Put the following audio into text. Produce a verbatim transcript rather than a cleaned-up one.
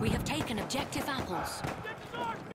We have taken objective apples. Get to north!